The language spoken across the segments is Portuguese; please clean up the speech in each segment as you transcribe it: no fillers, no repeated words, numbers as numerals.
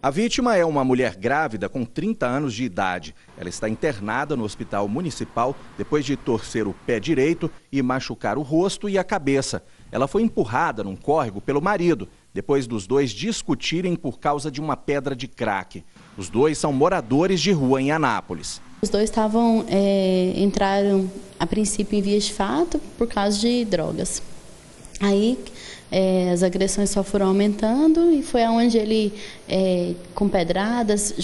A vítima é uma mulher grávida com 30 anos de idade. Ela está internada no hospital municipal depois de torcer o pé direito e machucar o rosto e a cabeça. Ela foi empurrada num córrego pelo marido, depois dos dois discutirem por causa de uma pedra de crack. Os dois são moradores de rua em Anápolis. Os dois entraram a princípio em vias de fato por causa de drogas. Aí as agressões só foram aumentando e foi aonde ele, com pedradas,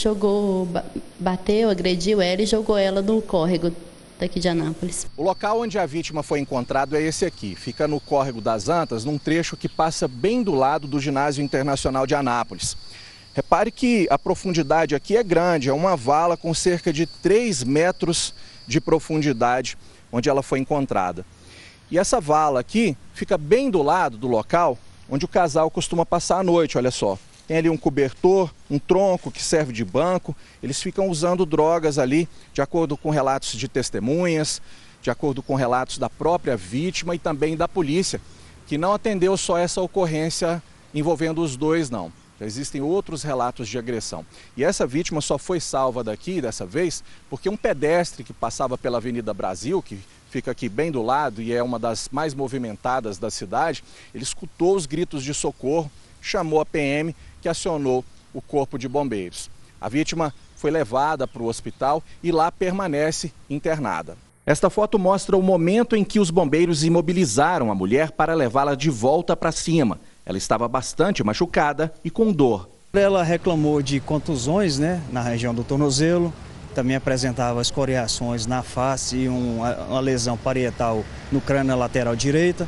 bateu, agrediu ela e jogou ela no córrego daqui de Anápolis. O local onde a vítima foi encontrado é esse aqui. Fica no córrego das Antas, num trecho que passa bem do lado do Ginásio Internacional de Anápolis. Repare que a profundidade aqui é grande, é uma vala com cerca de 3 metros de profundidade onde ela foi encontrada. E essa vala aqui fica bem do lado do local onde o casal costuma passar a noite, olha só. Tem ali um cobertor, um tronco que serve de banco. Eles ficam usando drogas ali, de acordo com relatos de testemunhas, de acordo com relatos da própria vítima e também da polícia, que não atendeu só essa ocorrência envolvendo os dois, não. Já existem outros relatos de agressão. E essa vítima só foi salva daqui, dessa vez, porque um pedestre que passava pela Avenida Brasil, que fica aqui bem do lado e é uma das mais movimentadas da cidade, ele escutou os gritos de socorro, chamou a PM, que acionou o corpo de bombeiros. A vítima foi levada para o hospital e lá permanece internada. Esta foto mostra o momento em que os bombeiros imobilizaram a mulher para levá-la de volta para cima. Ela estava bastante machucada e com dor. Ela reclamou de contusões, na região do tornozelo, também apresentava escoriações na face e uma lesão parietal no crânio lateral direita.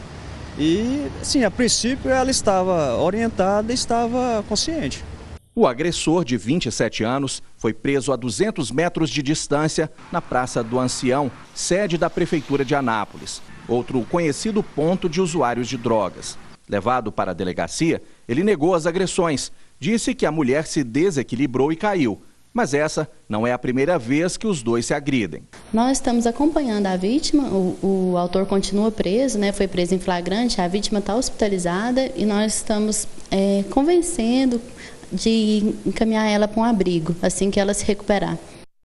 E, sim, a princípio ela estava orientada e estava consciente. O agressor, de 27 anos, foi preso a 200 metros de distância na Praça do Ancião, sede da Prefeitura de Anápolis, outro conhecido ponto de usuários de drogas. Levado para a delegacia, ele negou as agressões, disse que a mulher se desequilibrou e caiu. Mas essa não é a primeira vez que os dois se agridem. Nós estamos acompanhando a vítima, o autor continua preso, foi preso em flagrante, a vítima está hospitalizada e nós estamos convencendo de encaminhar ela para um abrigo assim que ela se recuperar.